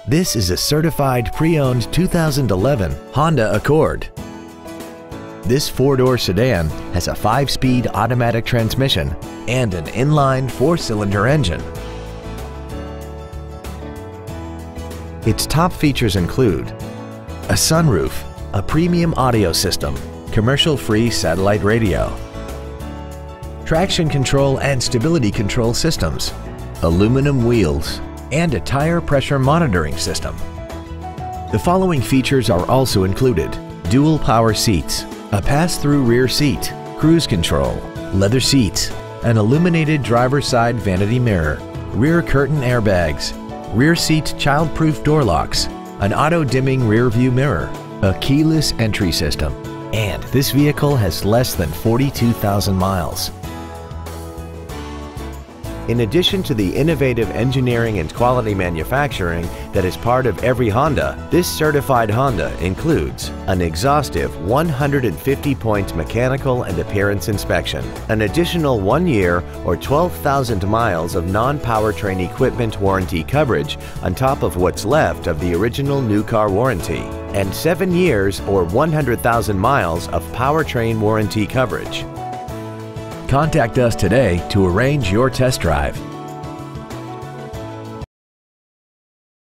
This is a certified pre-owned 2011 Honda Accord. This four-door sedan has a 5-speed automatic transmission and an inline 4-cylinder engine. Its top features include a sunroof, a premium audio system, commercial-free satellite radio, traction control and stability control systems, aluminum wheels, and a tire pressure monitoring system. The following features are also included: dual power seats, a pass-through rear seat, cruise control, leather seats, an illuminated driver's side vanity mirror, rear curtain airbags, rear seat child-proof door locks, an auto-dimming rear view mirror, a keyless entry system, and this vehicle has less than 42,000 miles. In addition to the innovative engineering and quality manufacturing that is part of every Honda, this certified Honda includes an exhaustive 150-point mechanical and appearance inspection, an additional 1-year or 12,000 miles of non-powertrain equipment warranty coverage on top of what's left of the original new car warranty, and 7 years or 100,000 miles of powertrain warranty coverage. Contact us today to arrange your test drive.